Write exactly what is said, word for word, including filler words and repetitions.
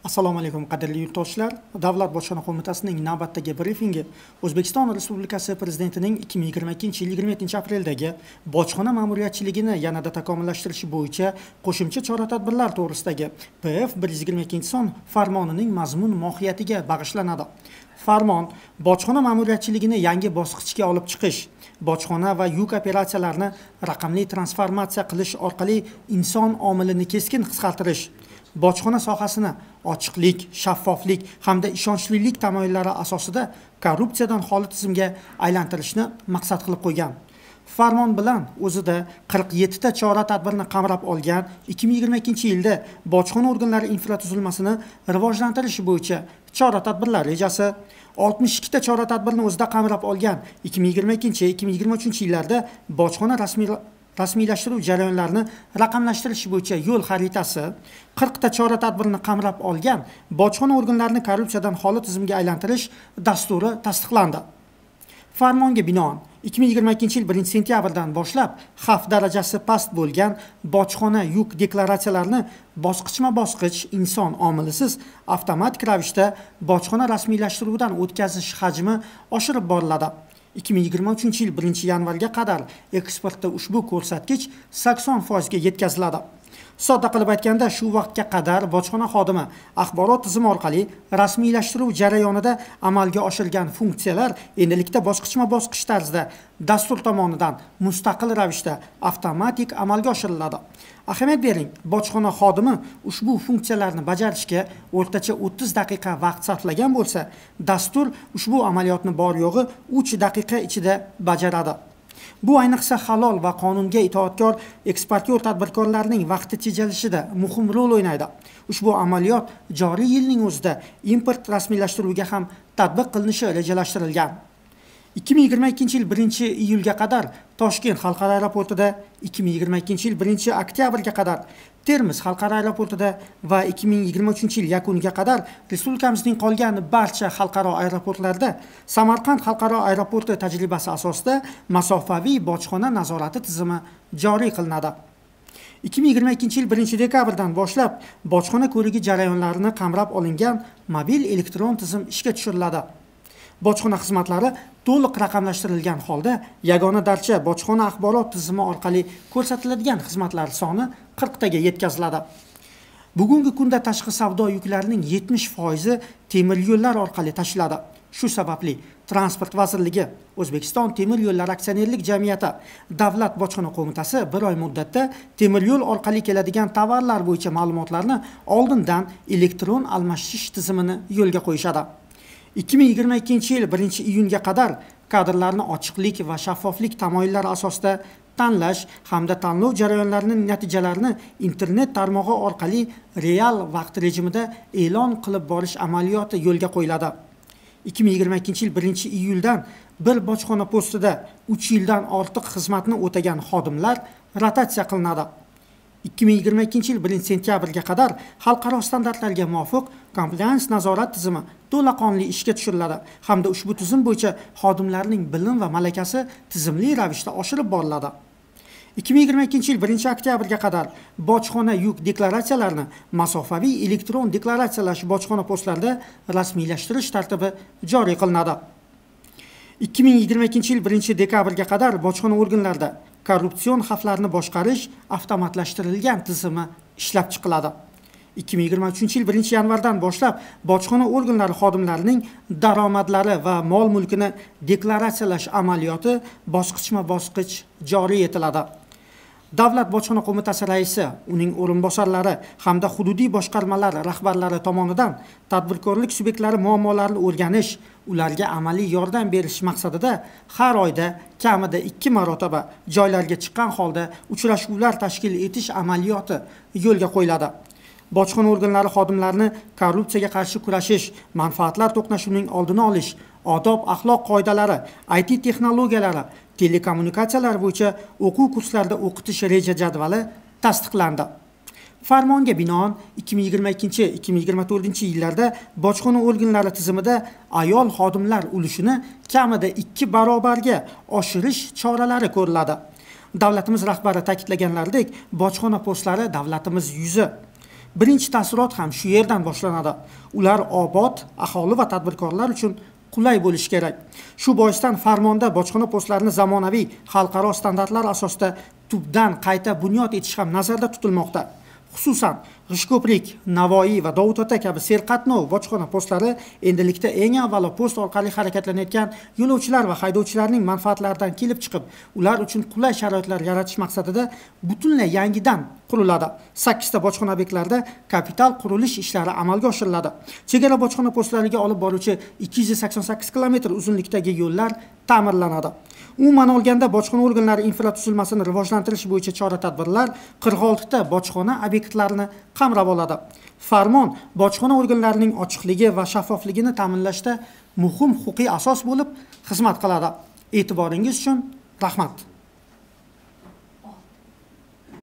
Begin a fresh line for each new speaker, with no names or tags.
Assalomu alaykum qadrli yurtdoshlar. Davlat bojxona qo'mitasining navbatdagi brifingi O'zbekiston Respublikasi Prezidentining ikki ming yigirma ikkinchi yil yigirma yettinchi apreldagi bojxona ma'muriyatchiligini yanada takomillashtirish bo'yicha qo'shimcha chora-tadbirlar to'g'risidagi P F bir yuz yigirma ikkinchi son farmonining mazmun mohiyatiga bag'ishlanadi. Farmon bojxona ma'muriyatchiligini yangi bosqichga olib chiqish, bojxona va yuk operatsiyalarini raqamli transformatsiya qilish orqali inson omilini keskin qisqartirish, bojxona sohasini ochiqlik, shaffoflik hamda ishonchlilik tamoyillari asosida korrupsiyadan xoli tizimga aylantirishni maqsad qilib qo'ygan. Farmon bilan o'zida qirq yetti ta chora-tadbirni qamrab olgan ikki ming yigirma ikkinchi yilda bojxona organlari infratuzilmasini rivojlantirish bo'yicha chora-tadbirlar rejasi, oltmish ikki ta chora-tadbirni o'zida qamrab olgan ikki ming yigirma ikkinchi ikki ming yigirma uchinchi yillarda bojxona rasmiy rasmiylashtirish jarayonlarini raqamlashtirish bo'yicha yo'l xaritasi, qirq ta chora-tadbirni qamrab olgan bojxona organlarini korrupsiyadan xoli tizimga aylantirish dasturi tasdiqlandi. Farmonga binoan ikki ming yigirma ikkinchi yil birinchi sentyabrdan boshlab xavf darajasi past bo'lgan bojxona yuk deklaratsiyalarini bosqichma-bosqich inson omilisiz avtomatik ravishda bojxona rasmiylashtiruvdan o'tkazish hajmi oshirib boriladi. ikki ming yigirma uchinchi yil birinchi yanvarga qadar eksportda ushbu ko'rsatkich sakson foizga yetkaziladi. Sodda qilib aytganda, shu vaqtga qadar bojxona xodimi axborot tizimi orqali rasmiylashtiriv jarayonida amalga oshirgan funksiyalar endilikda bosqichma-bosqich tarzda dastur tomonidan mustaqil ravishda avtomatik amalga oshiriladi. Ahamiyat bering, bojxona xodimi ushbu funksiyalarni bajarishga o'rtacha o'ttiz daqiqa vaqt sarflagan bo'lsa, dastur ushbu amaliyotni bor yo'g'i uch daqiqa ichida bajaradi. Bu ayniqsa halol va qonunga itoatkor eksportyor tadbirkorlarning vaqti tejalishida muhim rol o'ynaydi. Ushbu amaliyot joriy yilning o'zida import rasmiylashtiruvga ham tatbiq qilinishi rejalashtirilgan. ikki ming yigirma ikkinchi yil birinchi iyulga qadar Toshkent xalqaro aeroportida, ikki ming yigirma ikkinchi yil birinchi oktyabrga qadar Termiz xalqaro aeroportida va ikki ming yigirma uchinchi yil yakuniga qadar respublikamizning qolgan barcha xalqaro aeroportlarda Samarqand xalqaro aeroporti tajribasi asosida masofaviy bojxona nazorati tizimi joriy qilinadi. ikki ming yigirma ikkinchi yil birinchi dekabrdan boshlab bojxona ko'rigi jarayonlarini qamrab olingan mobil elektron tizim ishga tushiriladi. Bojxona xizmatlari to'liq raqamlashtirilgan holda yagona darcha bojxona axborot tizimi orqali ko'rsatiladigan xizmatlar soni qirq taga yetkaziladi. Bugungi kunda tashqi savdo yuklarining yetmish foizi temir yo'llar orqali tashiladi. Shu sababli Transport vazirligi, O'zbekiston temir yo'llari aksionerlik jamiyati, Davlat bojxona qo'mitasi bir oy muddatda temir yo'l orqali keladigan tovarlar bo'yicha ma'lumotlarni oldindan elektron almashish tizimini yo'lga qo'yishadi. ikki ming yigirma ikkinchi yil birinchi iyunga qadar kadrlarni ochiqlik va shaffoflik tamoyillari asosida tanlash hamda tanlov jarayonlarining natijalarini internet tarmog'i orqali real vaqt rejimida e'lon qilib borish amaliyoti yo'lga qo'yiladi. ikki ming yigirma ikkinchi yil birinchi iyuldan bir bojxona postida uch yildan ortiq xizmatni o'tagan xodimlar rotatsiya qilinadi. ikki ming yigirma ikkinchi yil birinchi sentyabrga qadar xalqaro standartlarga muvofiq compliance nazorat tizimi to'laqonli ishga tushiriladi hamda ushbu tizim bo'yicha xodimlarning bilim va malakasi tizimli ravishda oshirib boriladi. ikki ming yigirma ikkinchi yil birinchi oktyabrga qadar bojxona yuk deklaratsiyalarini masofaviy elektron deklaratsiyalash bojxona postlarida rasmiylashtirish tartibi joriy qilinadi. ikki ming yigirma ikkinchi yil birinchi dekabrga qadar bojxona organlarida korrupsion xavflarni boshqarish avtomatlashtirilgan tizimi ishlab chiqiladi. ikki ming yigirma uchinchi yil birinchi yanvardan boshlab bojxona organlari xodimlarining daromadlari va mol mulkini deklaratsiyalash amaliyoti bosqichma-bosqich joriy etiladi. Davlat bojxona qo'mitasi raisi, uning o'rinbosarlari hamda hududiy boshqarmalar rahbarlari tomonidan tadbirkorlik subyektlari muammolarini o'rganish, ularga amaliy yordam berish maqsadida har oyda kamida ikki marotaba joylarga chiqqan holda uchrashuvlar tashkil etish amaliyoti yo'lga qo'yiladi. Bojxona organlari xodimlarini korrupsiyaga qarshi kurashish, manfaatlar to'qnashuvining oldini olish, odob axloq qoidalari, I T texnologiyalari, telekommunikatsiyalar bo'yicha o'quv kurslarida o'qitish reja jadvali tasdiqlandi. Farmonga binoan ikki ming yigirma ikkinchi ikki ming yigirma to'rtinchi yillarda bojxona organlari tizimida ayol xodimlar ulushini kamida ikki barobarga oshirish choralari ko'riladi. Davlatimiz rahbari ta'kidlaganlaridek, bojxona postlari davlatimiz yuzi. Birinchi taassurot ham shu yerdan boshlanadi. Ular obod, aholi va tadbirkorlar uchun qulay bo'lishi kerak. Shu boisdan farmonda bojxona postlarini zamonaviy xalqaro standartlar asosida tubdan qayta bunyod etish ham nazarda tutilmoqda. Xususan, G'ishko'prik, Navoiy va Dovudota kabi serqatnov bojxona postlari endilikda eng avvalo post orqali harakatlanayotgan yo'lovchilar va haydovchilarning manfaatlaridan kelib chiqib, ular uchun qulay sharoitlar yaratish maqsadida butunlay yangidan quriladi. sakkizta bojxona obyektlarida kapital qurilish ishlari amalga oshiriladi. Chegara bojxona postlariga olib boruvchi ikki yuz sakson sakkiz kilometr uzunlikdagi yo'llar ta'mirlanadi. Umuman olganda bojxona organlari infratuzilmasini rivojlantirish bo'yicha chora-tadbirlar qirq oltita bojxona obyektlarini qamrab oladi. Farmon bojxona organlarining ochiqligi va shaffofligini ta'minlashda muhim huquqiy asos bo'lib xizmat qiladi. E'tiboringiz uchun rahmat.